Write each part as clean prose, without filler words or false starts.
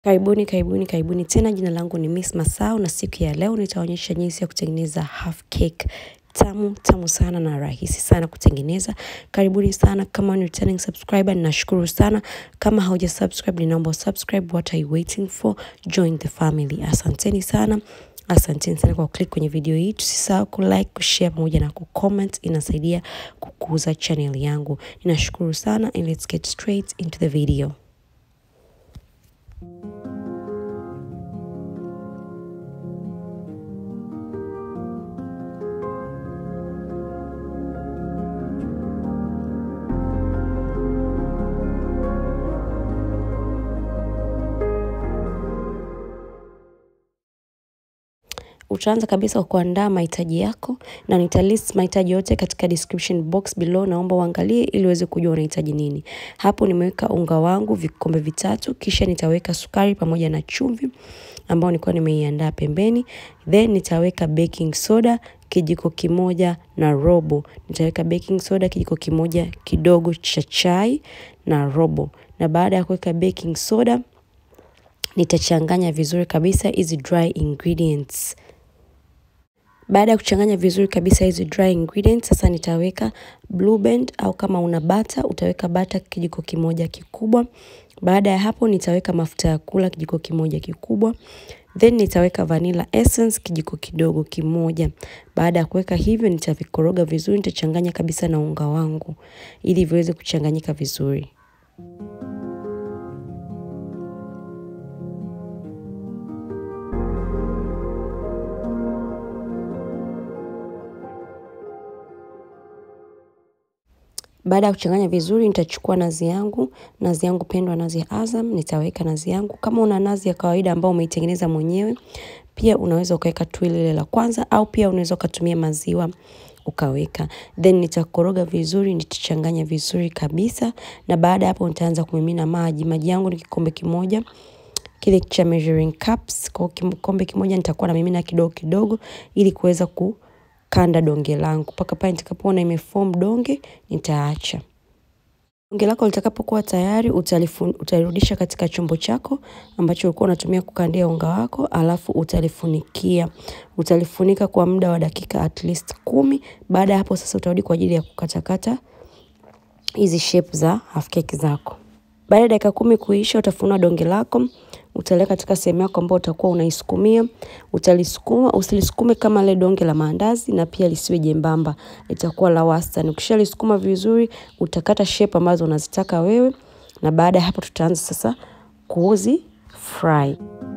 Karibuni tena. Jina langu ni Miss Masao na siku ya leo nitaonyesha jinsi ya kutengeneza half cake tamu sana na rahisi sana kutengeneza. Karibuni sana. Kama ni returning subscriber ninashukuru sana. Kama hauja subscribe ninaomba subscribe. What are you waiting for? Join the family. Asanteni sana kwa click kwenye video hii. Tusisahau ku-like, ku-share pamoja na ku-comment. Inasaidia kukuza channel yangu. Ninashukuru sana and let's get straight into the video. Utaanza kabisa kwa kuandaa mahitaji yako na nitalist mahitaji yote katika description box below. Naomba uangalie ili uweze kujua unahitaji nini. Hapo nimeweka unga wangu vikombe 3, kisha nitaweka sukari pamoja na chumvi ambao nilikuwa nimeiandaa pembeni. Then nitaweka baking soda kijiko 1 na robo. Nitaweka baking soda kijiko 1 kidogo cha chai na robo. Na baada ya kuweka baking soda nitachanganya vizuri kabisa hizi dry ingredients. Baada ya kuchanganya vizuri kabisa hizi dry ingredients, sasa nitaweka Blueband au kama una butter, utaweka butter kijiko 1 kikubwa. Baada ya hapo nitaweka mafuta ya kula kijiko 1 kikubwa. Then nitaweka vanilla essence kijiko kidogo 1. Baada ya kuweka hivyo nitavikoroga vizuri, nitachanganya kabisa na unga wangu ili viweze kuchanganyika vizuri. Baada ya kuchanganya vizuri nitachukua nazi yangu pendwa, nazi ya Azam. Nitaweka nazi yangu. Kama una nazi ya kawaida ambao umeitengeneza mwenyewe, pia unaweza ukaweka tui lile la kwanza au pia unaweza ukatumia maziwa ukaweka. Then nitakoroga vizuri, nitachanganya vizuri kabisa na baada hapo nitaanza kumimina maji. Maji yangu ni kikombe 1. Kile cha measuring cups, kwa kikombe 1 nitakuwa na mimina kidogo ili kuweza kanda donge langu. Paka pale nitakapoona imeform donge nitaacha. Donge lako litakapokuwa tayari utalirudisha katika chombo chako ambacho ulikuwa unatumia kukandia unga wako, alafu utalifunikia. Utalifunika kwa muda wa dakika at least 10. Baada hapo sasa utarudi kwa ajili ya kukatakata hizi shape za half cake zako. Baada ya dakika 10 kuisha utafunua donge lako, utaleka katika sehemu yako ambayo utakuwa unaisukumia. Utalisukuma, usilisukume kama ile donge la maandazi na pia lisiwe jembamba. Itakuwa la wastani. Ukishalisukuma vizuri, utakata shape ambazo unazitaka wewe na baada ya hapo tutaanza sasa kuuzi fry.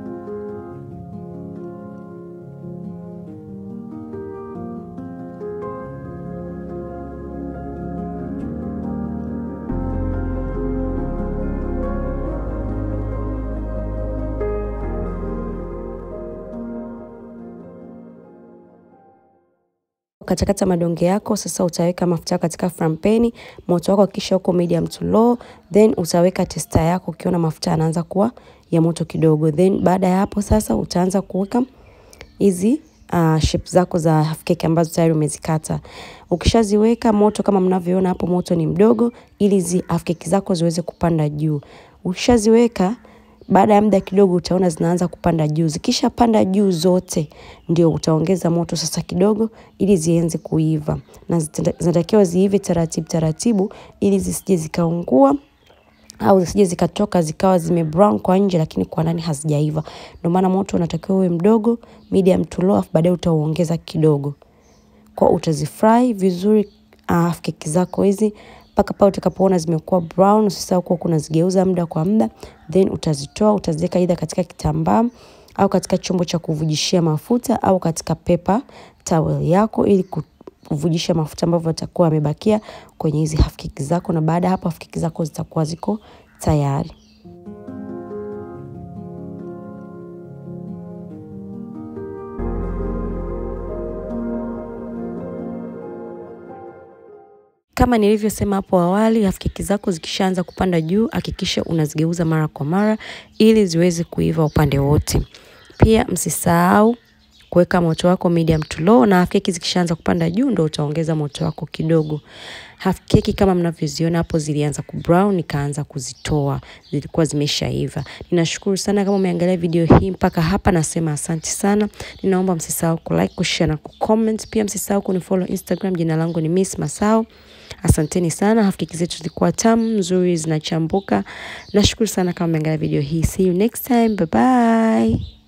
Katakata madonge yako, sasa utaweka mafuta katika frampeni. Moto wako kisha uko medium to low. Then utaweka tester yako ukiona mafuta yanaanza kuwa ya moto kidogo. Then baada ya hapo sasa utaanza kuweka hizi shape zako za half cake ambazo tayari umezikata. Ukishaziweka, moto kama mnavyoona hapo moto ni mdogo ili hizi half cake zako ziweze kupanda juu. Ukishaziweka, baada ya muda kidogo utaona zinaanza kupanda juu. Zikisha panda juu zote ndio utaongeza moto sasa kidogo ili zianze kuiva. Na zinatakiwa ziive taratibu ili zisije zikaungua au zisije zikatoka zikawa zime brown kwa nje lakini kwa ndani hazijaiva. Ndio maana moto unatakiwa uwe mdogo, medium to low, baadaye utaongeza kidogo. Kwa utazifry vizuri half cake zako hizi mpaka pale utakapoona zimekuwa brown. Usisahau kuwa kuna zigeuza muda kwa muda. Then utazitoa, utaziweka either katika kitambaa au katika chombo cha kuvujishia mafuta au katika paper towel yako ili kuvujisha mafuta ambavyo yatakuwa yamebakia kwenye hizi half cake zako, na baada hapo half cake zako zitakuwa ziko tayari. Kama nilivyosema hapo awali, half cake zako zikishaanza kupanda juu, hakikisha unazigeuza mara kwa mara ili ziweze kuiva upande wote. Pia msisahau kuweka moto wako medium to low, na half keki zikishaanza kupanda juu ndio utaongeza moto wako kidogo. Half keki kama mnavyoziona hapo zilianza kubrown, nikaanza kuzitoa, zilikuwa zimeshaiva. Ninashukuru sana kama umeangalia video hii mpaka hapa, nasema asante sana. Ninaomba msisahau ku like, ku share na ku comment. Pia msisahau kunifollow Instagram, jina langu ni Miss Masao. Asanteni sana, half keki zetu zilikuwa tamu, nzuri, zinachambuka. Nashukuru sana kama umeangalia video hii. See you next time. Bye bye.